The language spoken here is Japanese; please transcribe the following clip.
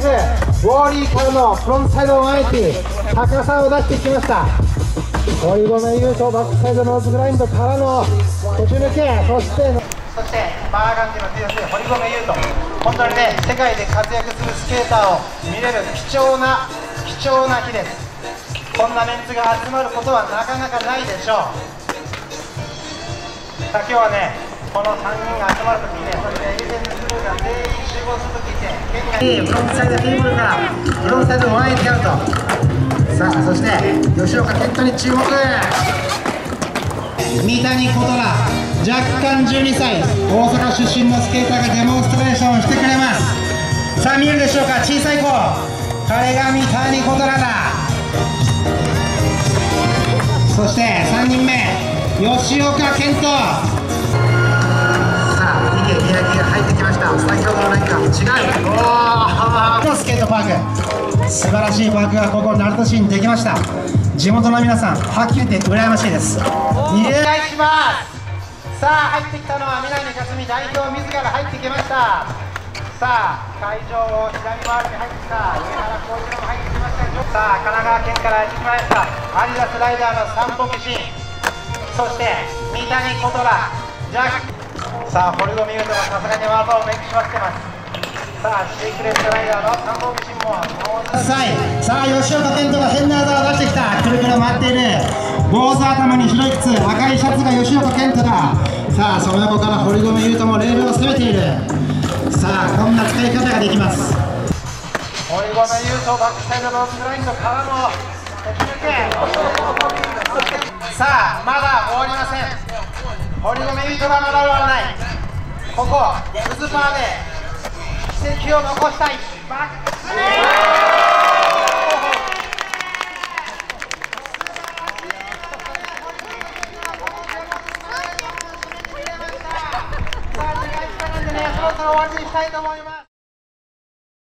ウォーリーからのフロントサイド180、高さを出してきました。堀米雄斗、バックサイドノーズグラインドからの途中抜け、そしてバーガンディの強い堀米雄斗、本当にね、世界で活躍するスケーターを見れる貴重な日です。こんなメンツが集まることはなかなかないでしょう。さあ今日はね、この3人が集まるときにね、そしてエイゼンクルーが全員集合するときって県外にフロントサイドテーブルからフロントサイド180キャウト、さあそして吉岡健人に注目。三谷琴良、若干12歳、大阪出身のスケーターがデモンストレーションをしてくれます。さあ見えるでしょうか、小さい子、彼が三谷琴良だ。そして3人目、吉岡健人。さあ池宮城が入ってきました。先ほどの何か違う、おおスケートパーク、素晴らしいパークがここ鳴門市にできました。地元の皆さん、はっきり言って羨ましいです。お願いします。さあ入ってきたのは南克実代表自ら入ってきました。さあ会場を左回りに入ってきた上原浩一郎も入ってきました。さあ神奈川県からやってきましたアディダスライダーの三歩岸、そして三谷琴良、さあ堀米雄斗がさすがに技をメイクしまってます。さあシークレットライダーの三歩岸もさあ吉岡健人が変な技を出してきた。くるくる回っている坊主頭に白い靴、赤いシャツが吉岡健人だ。さあその横から堀米雄斗もレールを攻めている。さあこんな使い方ができます。堀米雄斗、バックサイドノーズグラインドからの途中抜け。さあまだ終わりません。堀米雄斗がまだ終わらない。ここウズパーで奇跡を残したい。バックそろそろ終わりにしたいと思います。